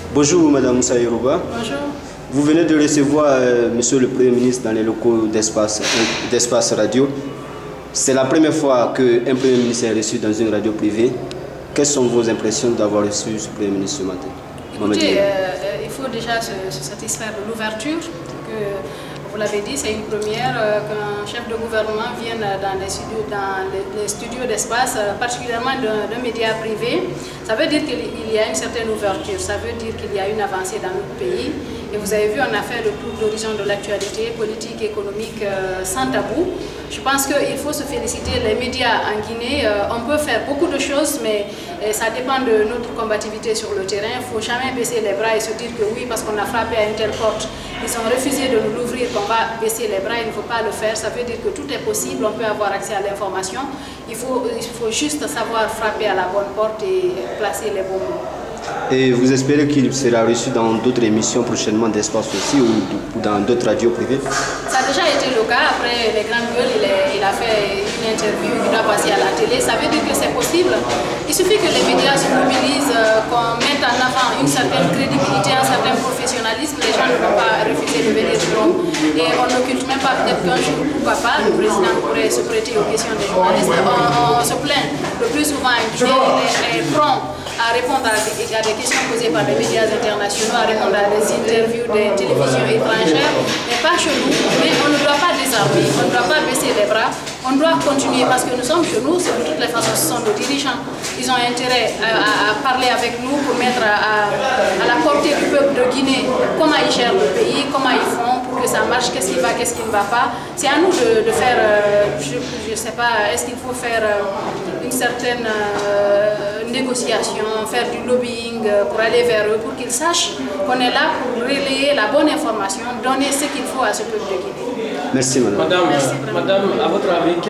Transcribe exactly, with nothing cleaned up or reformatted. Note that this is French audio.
Bonjour Madame Moussa Yoruba. Bonjour. Vous venez de recevoir euh, Monsieur le Premier ministre dans les locaux d'Espace d'Espace Radio. C'est la première fois qu'un Premier ministre est reçu dans une radio privée. Quelles sont vos impressions d'avoir reçu ce Premier ministre ce matin? Écoutez, euh, il faut déjà se, se satisfaire de l'ouverture. Vous l'avez dit, c'est une première euh, qu'un chef de gouvernement vienne dans les studios, dans les, les studios d'Espace, euh, particulièrement d'un média privé. Ça veut dire qu'il y a une certaine ouverture, ça veut dire qu'il y a une avancée dans notre pays. Et vous avez vu, on a fait le tour d'horizon de l'actualité politique, économique, euh, sans tabou. Je pense qu'il faut se féliciter. Les médias en Guinée, euh, on peut faire beaucoup de choses, mais euh, ça dépend de notre combativité sur le terrain. Il ne faut jamais baisser les bras et se dire que oui, parce qu'on a frappé à une telle porte, ils ont refusé de nous l'ouvrir, qu'on va baisser les bras. Il ne faut pas le faire. Ça veut dire que tout est possible, on peut avoir accès à l'information. Il faut, il faut juste savoir frapper à la bonne porte et placer les bons mots. Et vous espérez qu'il sera reçu dans d'autres émissions prochainement d'Espace aussi ou dans d'autres radios privées? Ça a déjà été le cas. Après les grandes gueules, il, est, il a fait une interview qui doit passer à la télé. Ça veut dire que c'est possible. Il suffit que les médias se mobilisent, euh, qu'on mette en avant une certaine crédibilité, un certain professionnalisme. Les gens ne vont pas refuser de venir sur nous. Et on n'occulte même pas peut-être qu'un jour, pourquoi pas, le président pourrait se prêter aux questions des journalistes. On, on se plaint le plus souvent, il est prompt à répondre à des, à des questions posées par les médias internationaux, à répondre à des interviews des télévisions étrangères, mais pas chez nous. Mais on ne doit pas désarmer, on ne doit pas baisser les bras, on doit continuer parce que nous sommes chez nous, c'est de toutes les façons, ce sont nos dirigeants. Ils ont intérêt à, à parler avec nous pour mettre à, à la portée du peuple de Guinée comment ils gèrent le pays, comment ils font pour que ça marche, qu'est-ce qui va, qu'est-ce qui ne va pas. C'est à nous de, de faire, euh, je ne sais pas, est-ce qu'il faut faire euh, une certaine euh, négociation, faire du lobbying pour aller vers eux, pour qu'ils sachent qu'on est là pour relayer la bonne information, donner ce qu'il faut à ce peuple de Guinée. Merci madame. Madame, Merci, madame, à votre avis,